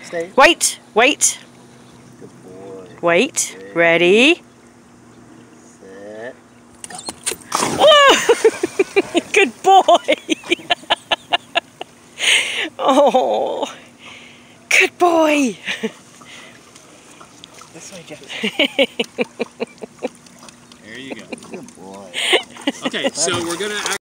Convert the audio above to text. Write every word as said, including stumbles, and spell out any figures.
Stay. Wait, wait. Good boy. Wait. Ready. Set. Oh! Good boy. Oh. Good boy. This way, Jaxon. There you go. Good boy. Okay, so we're gonna.